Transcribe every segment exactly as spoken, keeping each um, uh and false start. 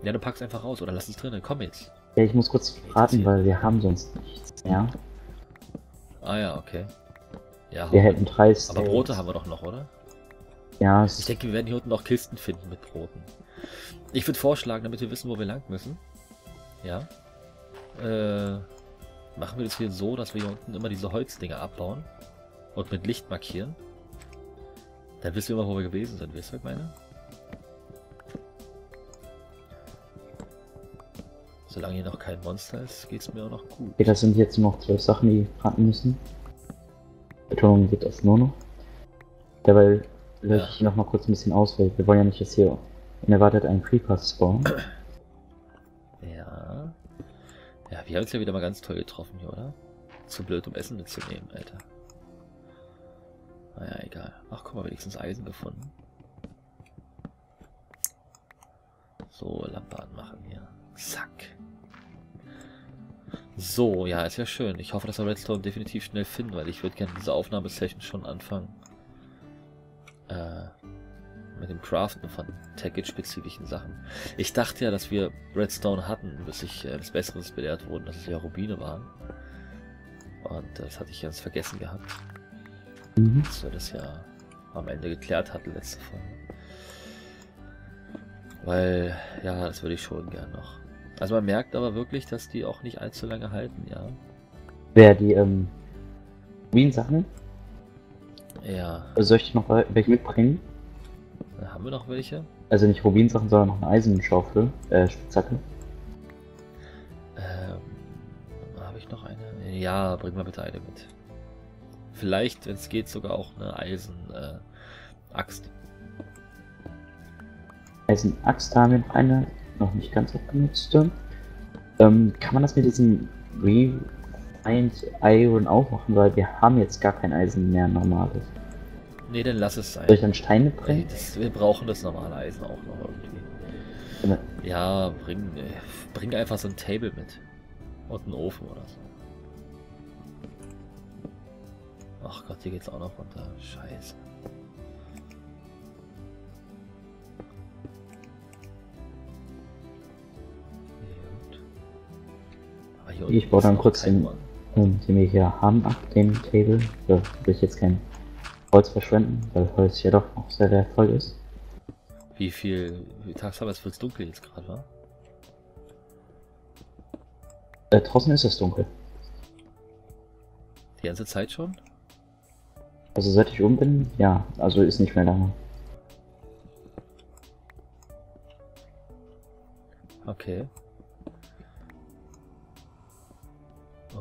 Ja, du packst einfach raus oder lass es drinnen. Komm jetzt. Ja, ich muss kurz raten, weil wir haben sonst nichts mehr. Ah ja, okay. Ja, Wir hau hätten rein. drei Aber Steaks. Brote haben wir doch noch, oder? Ja, Ich es denke, wir werden hier unten noch Kisten finden mit Broten. Ich würde vorschlagen, damit wir wissen, wo wir lang müssen. Ja. Äh, machen wir das hier so, dass wir hier unten immer diese Holzdinger abbauen und mit Licht markieren. Dann wissen wir immer, wo wir gewesen sind. Wisst ihr, was ich meine? Solange hier noch kein Monster ist, geht es mir auch noch gut. okay, das sind jetzt nur noch zwölf Sachen, die braten müssen. Betonung geht auf nur noch. Dabei löse Ja. ich noch mal kurz ein bisschen aus, weil wir wollen ja nicht jetzt hier unerwartet einen Creeper spawnen. Ja. Ja, wir haben uns ja wieder mal ganz toll getroffen hier, oder? Zu blöd, um Essen mitzunehmen, Alter. Naja, egal. Ach, guck mal, wenigstens Eisen gefunden. So, Lampe anmachen hier. Zack. So, ja, ist ja schön. Ich hoffe, dass wir Redstone definitiv schnell finden, weil ich würde gerne diese Aufnahmesession schon anfangen. Äh, mit dem Craften von Tagit-spezifischen Sachen. Ich dachte ja, dass wir Redstone hatten, bis ich äh, des Besseres belehrt wurden, dass es ja Rubine waren. Und das hatte ich ganz vergessen gehabt. Mhm. Dass wir das ja am Ende geklärt hatten, letzte Folge. Weil, ja, das würde ich schon gern noch. Also man merkt aber wirklich, dass die auch nicht allzu lange halten, ja. Wer die, ähm, Wien-Sachen? Ja. Soll ich noch welche mitbringen? Haben wir noch welche? Also nicht Rubin-Sachen, sondern noch eine Eisenschaufel, äh, Spitzhacke. Ähm, habe ich noch eine? Ja, bring mal bitte eine mit. Vielleicht, wenn es geht, sogar auch eine Eisen-Axt. Äh, Eisen-Axt, da haben wir noch eine, noch nicht ganz abgenutzte. Ähm, kann man das mit diesem Refined Iron auch machen, weil wir haben jetzt gar kein Eisen mehr normales. Nee, dann lass es sein. Soll ich dann Steine Ey, bringen? das, wir brauchen das normale Eisen auch noch irgendwie. Ja, bring, äh, bring einfach so ein Table mit. Und einen Ofen oder so. Ach Gott, hier geht's auch noch runter. Scheiße. Gut. Aber hier unten Ich baue ist dann noch kurz kein den, Mann. ähm, den wir hier haben, ab dem Table. Da will ich jetzt kein Holz verschwenden, weil Holz ja doch noch sehr wertvoll ist. Wie viel, wie tagsüber ist es dunkel jetzt gerade, wa? Äh, draußen ist es dunkel. Die ganze Zeit schon? Also seit ich um bin, ja, also ist nicht mehr lange. Okay. Oh.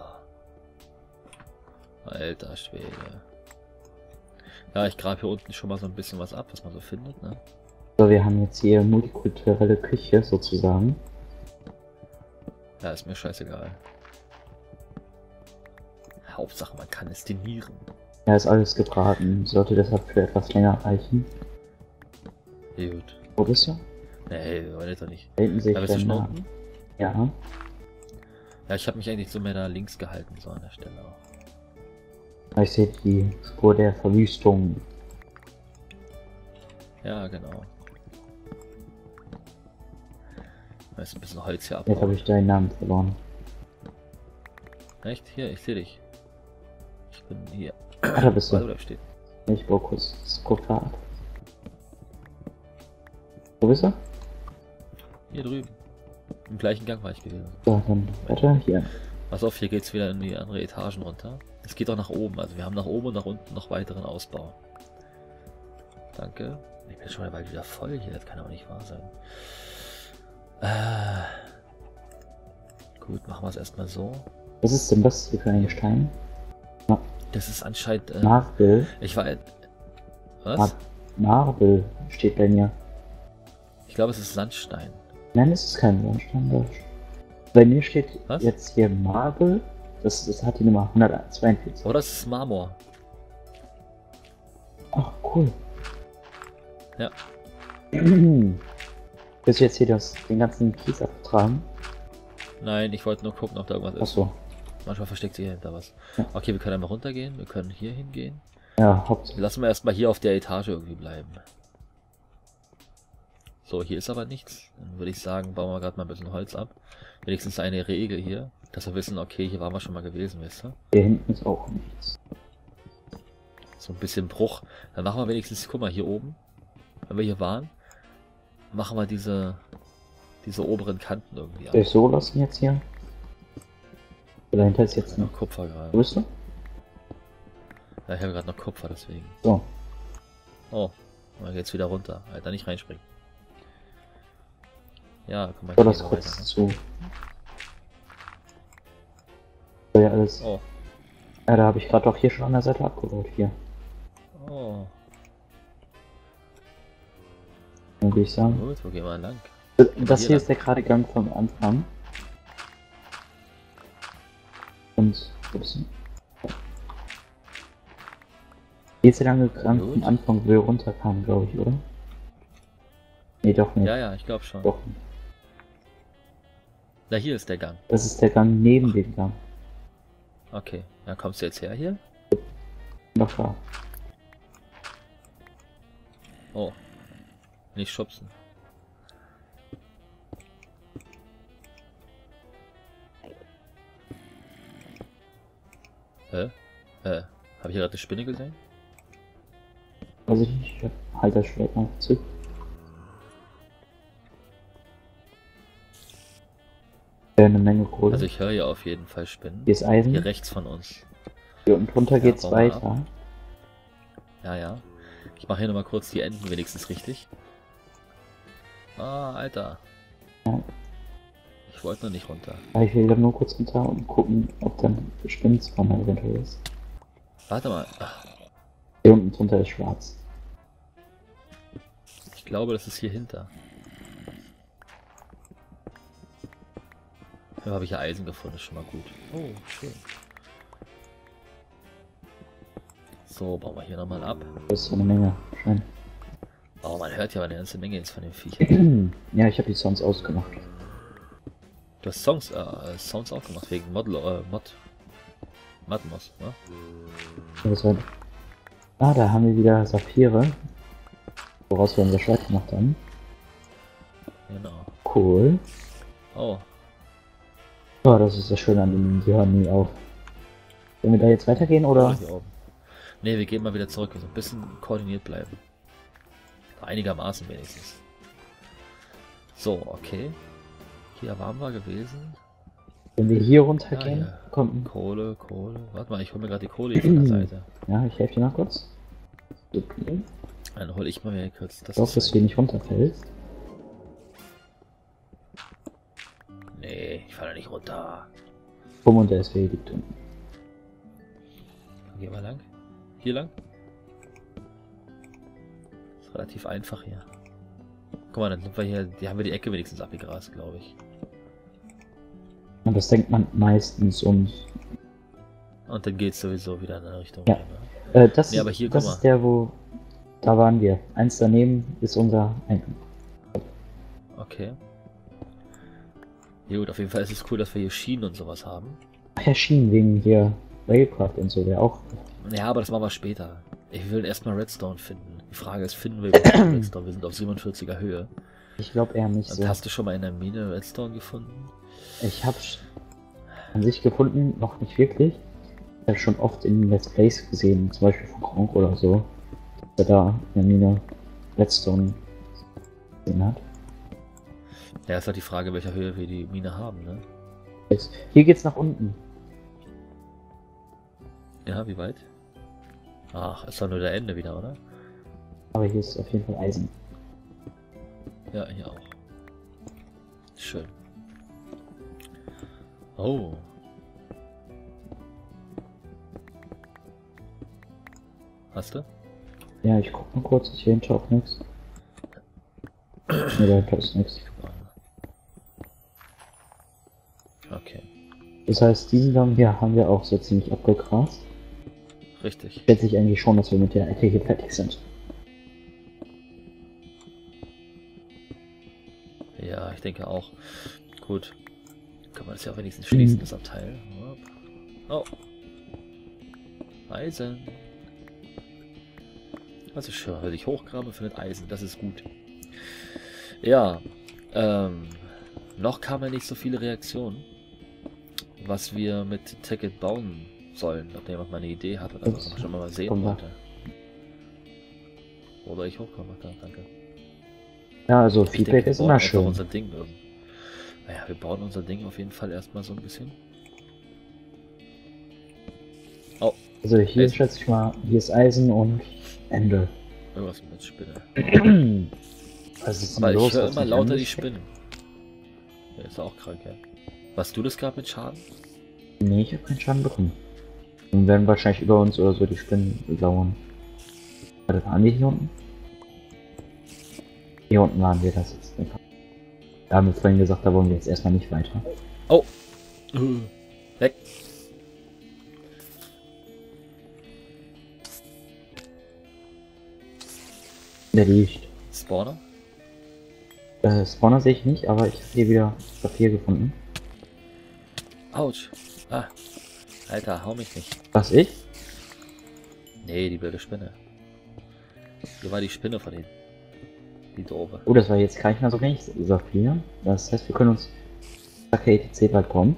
Alter Schwede. Ja, ich grabe hier unten schon mal so ein bisschen was ab, was man so findet, ne? So, wir haben jetzt hier multikulturelle Küche sozusagen. Ja, ist mir scheißegal. Hauptsache, man kann es denieren. Ja, ist alles gebraten, sollte deshalb für etwas länger reichen. Gut. Wo bist du? Nee, wir wollen jetzt doch nicht. Da hinten sehe Da ich bist du deinen schon Namen. unten? Ja. Ja, ich habe mich eigentlich so mehr da links gehalten, so an der Stelle auch. Ich sehe die Spur der Verwüstung. Ja, genau. Da ist ein bisschen Holz hier Jetzt habe abbauen. ich deinen Namen verloren. Echt? Hier, ich sehe dich. Ich bin hier. Ah, da bist Warte, du. bleib stehen. Ich baue kurz das Koffer. Wo bist du? Hier drüben. Im gleichen Gang war ich gewesen. So, dann weiter hier. Pass auf, hier geht's wieder in die andere Etagen runter. Es geht auch nach oben, also wir haben nach oben und nach unten noch weiteren Ausbau. Danke. Ich bin schon bald wieder voll hier, das kann aber nicht wahr sein. Äh, gut, machen wir es erstmal so. Was ist denn das hier für ein Gestein? Das ist anscheinend... Äh, Marble. ich war... Was? Mar Marble steht bei mir. Ich glaube, es ist Sandstein. Nein, es ist kein Sandstein. Das- Bei mir steht Was? jetzt hier Marble. Das, das hat die Nummer hundertzweiundvierzig. Oder es ist Marmor. Ach, cool. Ja. Willst du jetzt hier das, den ganzen Kies abtragen? Nein, ich wollte nur gucken, ob da irgendwas ist. Achso. Manchmal versteckt sich hier hinter was. Ja. Okay, wir können einmal runtergehen. Wir können hier hingehen. Ja, Hauptsache. Lassen wir erstmal hier auf der Etage irgendwie bleiben. So, hier ist aber nichts. Dann würde ich sagen, bauen wir gerade mal ein bisschen Holz ab. Wenigstens eine Regel hier, dass wir wissen, okay, hier waren wir schon mal gewesen, wisst ihr? Hier hinten ist auch nichts. So ein bisschen Bruch. Dann machen wir wenigstens, guck mal, hier oben, wenn wir hier waren, machen wir diese, diese oberen Kanten irgendwie ab. Soll ich so lassen jetzt hier? Dahinter ist jetzt Noch noch Kupfer gerade. Größe. Ja, ich habe gerade noch Kupfer, deswegen. So. Oh, dann geht's wieder runter. Alter, nicht reinspringen. Ja, guck mal, So, hier das noch kurz weiter, ne? zu. So, ja, alles. Oh, Ja, da habe ich gerade doch hier schon an der Seite abgebaut. Hier. oh. Dann würde ich sagen. Gut, wo gehen wir lang? Das hier hier lang. ist der gerade Gang vom Anfang. Und. Ups. Hier ist der lange Gang Gut. vom Anfang, wo wir runterkamen, glaube ich, oder? Nee, doch nicht. Ja, ja, ich glaube schon. Doch nicht. Na, hier ist der Gang. Das ist der Gang neben dem Gang. Okay, dann kommst du jetzt her hier? Noch da. Oh, nicht schubsen. Hä? Äh, habe ich hier gerade eine Spinne gesehen? Also ich, ich halte das Schwert mal zu. Ja, eine Menge Kohle. Also ich höre hier auf jeden Fall Spinnen. Hier ist Eisen. Hier rechts von uns. Hier unten drunter Ja, geht's bau mal weiter. Ja, ja. Ich mache hier nochmal kurz die Enden wenigstens richtig. Ah, Alter. Ja. Ich wollte noch nicht runter. Aber ich will da nur kurz runter und gucken, ob dann Spinnenspawner eventuell ist. Warte mal. Ach, Hier unten drunter ist schwarz. ich glaube, das ist hier hinter. Da habe ich ja Eisen gefunden, ist schon mal gut. Oh, schön. So, bauen wir hier nochmal ab. Das ist so eine Menge. Schein. Oh, man hört ja eine ganze Menge jetzt von den Viechern. Ja, ich habe die Sounds ausgemacht. Du hast Songs, äh, Sounds auch gemacht, wegen Mod, äh, Mod. Matmos, ne? Ja, was war das? Ah, da haben wir wieder Saphire. Woraus wir unser Schwert gemacht haben. Genau. Cool. Oh, Oh, das ist das Schöne an dem, die hören nie auf. Wollen wir da jetzt weitergehen oder? hier oben. Ne, wir gehen mal wieder zurück, also ein bisschen koordiniert bleiben. Einigermaßen wenigstens. So, okay. Hier waren wir gewesen. Wenn wir hier runtergehen, Ja, ja. kommt. Kohle, Kohle. Warte mal, ich hole mir gerade die Kohle hier von der Seite. Ja, ich helfe dir mal kurz. Okay. Dann hole ich mal hier kurz das. Ich hoffe, dass du hier nicht runterfällst. Nee, ich falle nicht runter. Bumm, und der S W liegt unten. Gehen wir lang. Hier lang. Ist relativ einfach hier. Guck mal, dann sind wir hier. Die haben wir die Ecke wenigstens abgegrast, glaube ich. Und das denkt man meistens und. Und dann geht's sowieso wieder in eine Richtung. Ja. Ne? Äh, das Nee, aber hier, das guck ist mal. der, wo. Da waren wir. Eins daneben ist unser Eingang. Okay. Ja, gut, auf jeden Fall ist es cool, dass wir hier Schienen und sowas haben. Ach ja, Schienen wegen hier Railcraft und so, der auch. Ja, aber das machen wir später. Ich will erstmal Redstone finden. Die Frage ist, finden wir überhaupt Redstone? Wir sind auf siebenundvierziger Höhe. Ich glaube eher nicht Und so. hast du schon mal in der Mine Redstone gefunden? Ich habe an sich gefunden, noch nicht wirklich. Ich habe schon oft in Let's Plays gesehen, zum Beispiel von Kronk oder so, dass er da in der Mine Redstone gesehen hat. Ja, ist halt die Frage, welcher Höhe wir die Mine haben, ne? Jetzt, hier geht's nach unten. Ja, wie weit? Ach, ist doch nur der Ende wieder, oder? Aber hier ist auf jeden Fall Eisen. Ja, hier auch. Schön. Oh. Hast du? Ja, ich guck mal kurz, ich hinter auch nichts. Ne, da ist nichts. Okay. Das heißt, diesen Gang hier haben wir auch so ziemlich abgegrast. Richtig. Schätze ich eigentlich schon, dass wir mit der Ecke hier fertig sind. Ja, ich denke auch. Gut. Kann man das ja auch wenigstens schließen, das Abteil. Oh. Eisen. Also schön, wenn ich hochgrabe, findet Eisen. Das ist gut. Ja, ähm, noch kamen nicht so viele Reaktionen, was wir mit Tacket bauen sollen, ob jemand mal eine Idee hat oder was man schon mal sehen Komm, wollte. Oder ich hochkomme, da, danke. Ja, also Ich Feedback denke, wir ist bauen immer einfach schön. unser Ding irgendwie. Naja, wir bauen unser Ding auf jeden Fall erstmal so ein bisschen. Oh, Also hier Eisen. schätze ich mal, hier ist Eisen und Ende. Irgendwas mit Spinne. Was ist denn Aber los? ich höre Hat's immer mich lauter die angesteckt? Spinnen. Der ist auch krank, ja. Warst du das gerade mit Schaden? Nee, ich habe keinen Schaden bekommen. Dann werden wahrscheinlich über uns oder so die Spinnen lauern. Warte, waren die hier unten? Hier unten waren wir das jetzt. Da haben wir vorhin gesagt, da wollen wir jetzt erstmal nicht weiter. Oh! Uh, weg! Der liegt. Spawner? Äh, Spawner sehe ich nicht, aber ich habe hier wieder Papier gefunden. Autsch! Ah! Alter, hau mich nicht. Was, ich? Nee, die blöde Spinne. Hier war die Spinne von denen. Die doofe. Oh, das war jetzt gar nicht mal so wenig Saphir. Das heißt, wir können uns Spitzhacke et cetera bald bauen.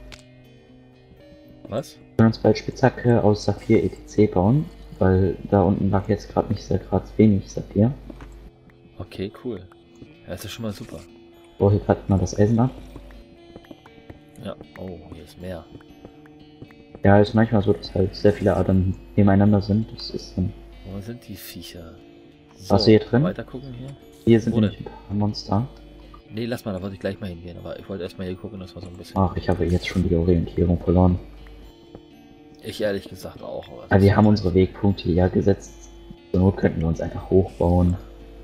Was? Wir können uns bald Spitzhacke aus Saphir et cetera bauen, weil da unten lag jetzt gerade nicht sehr gerade wenig Saphir. Okay, cool. Ja, das ist schon mal super. Ich baue hier gerade mal das Eisen ab. Ja. Oh, hier ist mehr. Ja, ist manchmal so, dass halt sehr viele Adern nebeneinander sind. Das ist dann. Wo sind die Viecher? So, Warst du hier drin? weiter gucken hier. Hier sind Wo nämlich ein paar Monster. Nee, lass mal, da wollte ich gleich mal hingehen, aber ich wollte erstmal hier gucken, das war so ein bisschen. Ach, ich habe jetzt schon die Orientierung verloren. Ich ehrlich gesagt auch. Aber Aber wir haben unsere Wegpunkte ja gesetzt. Zur Not könnten wir uns einfach hochbauen.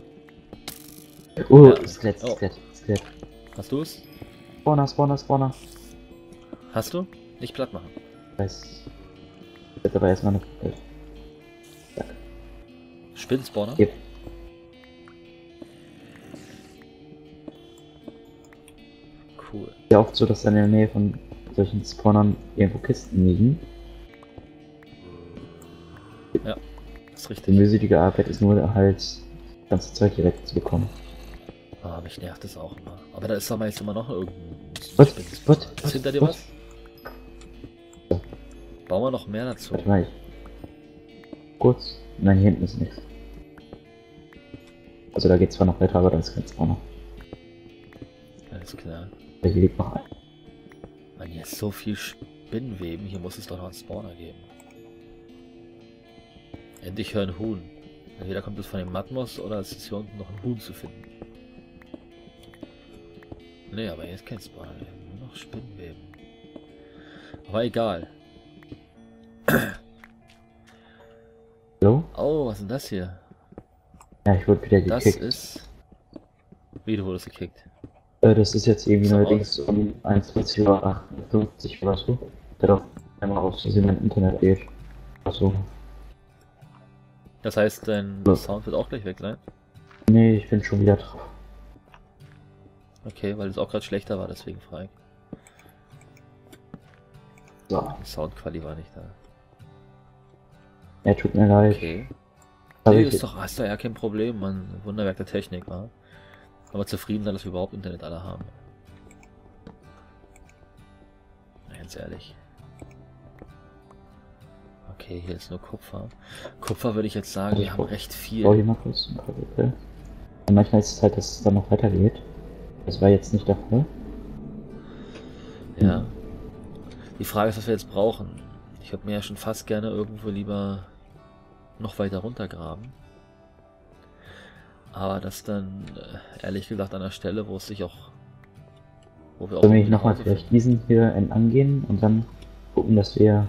Oh, Ja. Skelett, Oh. Skelett, Skelett. Hast du es? Spawner, Spawner, Spawner. Hast du? Nicht platt machen. Weiß. Ich werde aber erstmal eine. Zack. Spinnspawner? Yep. Cool. Ja, oft so, dass dann in der Nähe von solchen Spawnern irgendwo Kisten liegen. Ja, ist Die richtig. mühselige Arbeit ist nur halt das ganze Zeug direkt zu bekommen. Ah, mich nervt das auch immer. Aber da ist doch meist immer noch irgendein Was? Spinnspawner. Was? Ist hinter dir Was? was? Bauen wir noch mehr dazu. Warte mal, ich. Kurz. Nein, hier hinten ist nichts. Also da geht zwar noch weiter, aber da ist kein Spawner. Alles klar. Hier liegt noch ein. Mann, hier ist so viel Spinnenweben. Hier muss es doch noch einen Spawner geben. Endlich hören Huhn. Entweder kommt es von dem Matmos oder es ist hier unten noch ein Huhn zu finden. Nee, aber hier ist kein Spawner. Nur noch Spinnenweben. Aber egal. Hallo? Oh, was ist denn das hier? Ja, ich wurde wieder Das gekickt. ist... Wie, du wurdest gekickt? Äh, das ist jetzt irgendwie So neuerdings um einundzwanzig Uhr achtundfünfzig oder so. Der doch einmal aus Versehen mein Internet geht. Achso. Das heißt, dein Ja. Sound wird auch gleich weg sein? Nee, ich bin schon wieder drauf. Okay, weil es auch gerade schlechter war, deswegen frei. So. Die Soundqualität war nicht da. Ja, tut mir leid. Okay. Aber Nee, ich, ist doch, ist doch ja kein Problem, man. Wunderwerk der Technik, wa? Aber zufrieden sein, dass wir überhaupt Internet alle haben. Na, ganz ehrlich. Okay, hier ist nur Kupfer. Kupfer würde ich jetzt sagen, Also wir ich haben brauch- recht ich viel. brauche hier mal kurz ein paar Würfel. Und manchmal ist es halt, dass es dann noch weitergeht. Das war jetzt nicht der Fall. Ja. Die Frage ist, was wir jetzt brauchen. Ich würde mir ja schon fast gerne irgendwo lieber noch weiter runtergraben. Aber das dann, äh, ehrlich gesagt, an der Stelle, wo es sich auch... Wo wir auch Sollen wir nicht irgendwie nochmal nach Hause vielleicht finden. diesen hier entlang gehen und dann gucken, dass wir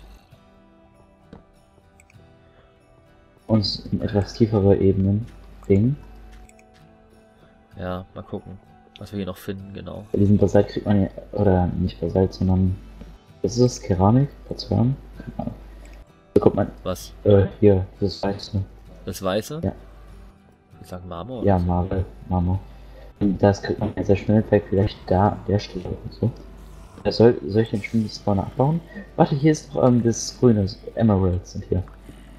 uns in etwas tiefere Ebenen bringen. Ja, mal gucken, was wir hier noch finden, genau. Bei diesem Basalt kriegt man ja, oder nicht Basalt, sondern, was ist das? Keramik? Porzellan? Keine Ahnung. Da kommt man, Was? äh, hier, das Weiße. Das Weiße? Ja. Ich sag Marmor? oder Ja, so? Marble, Marmor. Und das kriegt man ja sehr schnell weg, vielleicht da an der Stelle oder so. Ja, soll, soll ich den schon die Spawner abbauen? Warte, hier ist noch ähm, das grüne, Emeralds sind hier.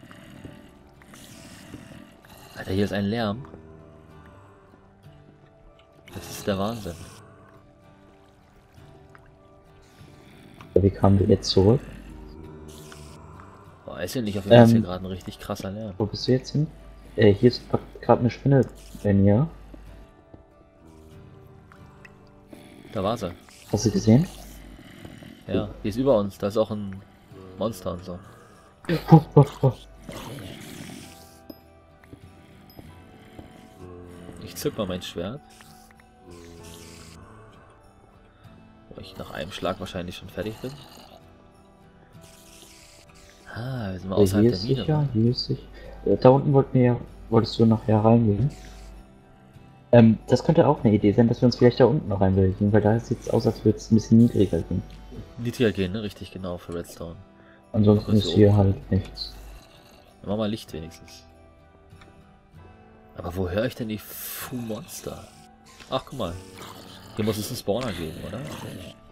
Alter, hier ist ein Lärm. der Wahnsinn. Wie kamen wir jetzt zurück? Weiß ja nicht, auf jeden Fall ist hier Ähm, gerade ein richtig krasser Lärm. Wo bist du jetzt hin? Äh, hier ist gerade eine Spinne bei mir. Da war sie. Hast du gesehen? Ja, die ist über uns. Da ist auch ein Monster und so. Oh, oh, oh. Ich zück mal mein Schwert. Wo ich nach einem Schlag wahrscheinlich schon fertig bin. Ah, wir sind mal Äh, außerhalb hier der ist Mine. sicher, Ne? hier ist sicher. Äh, Da unten wollten wir, ja- wolltest du nachher reingehen. Ähm, das könnte auch eine Idee sein, dass wir uns vielleicht da unten noch reinbewegen, weil da sieht es aus, als würde es ein bisschen niedriger gehen. Niedriger gehen, ne? Richtig, genau, für Redstone. Ansonsten Ach, ist so hier oben. halt nichts. Dann machen wir Licht wenigstens. Aber wo höre ich denn die Fu-Monster? Ach, guck mal. Hier muss es einen Spawner geben, oder?